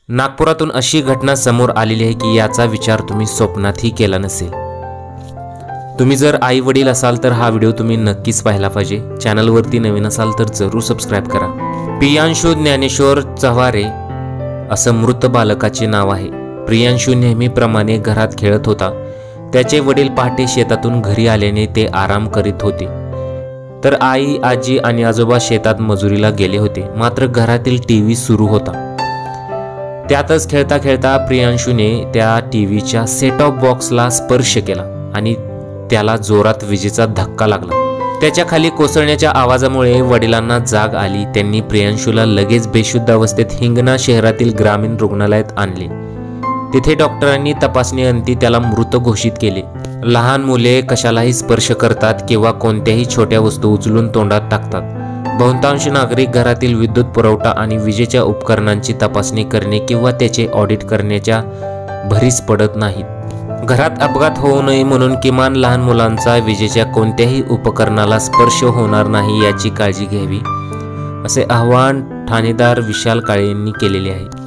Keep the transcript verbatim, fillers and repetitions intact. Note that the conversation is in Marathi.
नागपुरातून अशी घटना समोर आलेली आहे की याचा विचार तुम्ही स्वप्नातही केला नसेल। तुम्ही जर आई वडील असाल तर हा व्हिडिओ तुम्ही नक्कीच पाहायला पाहिजे। चॅनलवरती नवीन असाल तर जरूर सबस्क्राइब करा। प्रियांशु ज्ञानेश्वर चव्हारे असं मृत बालकाचे नाव आहे। प्रियांशु नेहमीप्रमाणे घरात खेळत होता। त्याचे वडील पहाटे शेतातून घरी आल्याने ते आराम करीत होते, तर आई आजी आणि आजोबा शेतात मजुरीला गेले होते। मात्र घरातील टीव्ही सुरू होता। त्यातच खेळता खेळता प्रियांशूने त्या टीव्हीच्या सेट ऑफ बॉक्सला स्पर्श केला आणि त्याला जोरात विजेचा धक्का लागला। त्याच्या खाली कोसळण्याच्या आवाजामुळे वडिलांना जाग आली। त्यांनी प्रियांशूला लगेच बेशुद्ध अवस्थेत हिंगणा शहरातील ग्रामीण रुग्णालयात आणले। तिथे डॉक्टरांनी तपासणीअंती त्याला मृत घोषित केले। लहान मुले कशालाही स्पर्श करतात किंवा कोणत्याही छोट्या वस्तू उचलून तोंडात टाकतात। बहुतांश नागरिक घरातील विद्युत पुरवठा आणि विजेच्या उपकरणांची तपासणी करणे किंवा त्याचे ऑडिट करण्याच्या भरीस पडत नाहीत। घरात अपघात होऊ नये म्हणून किमान लहान मुलांचा विजेच्या कोणत्याही उपकरणाला स्पर्श होणार नाही याची काळजी घ्यावी, असे आवाहन ठाणेदार विशाल काळे यांनी केलेले आहे।